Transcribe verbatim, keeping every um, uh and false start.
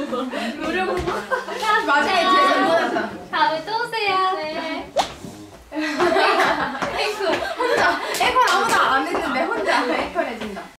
노려보고. 마지막에 제일 다음에 또 오세요. 네. 앵콜 혼자 앵콜 아무도 안 했는데 혼자 앵콜 해준다.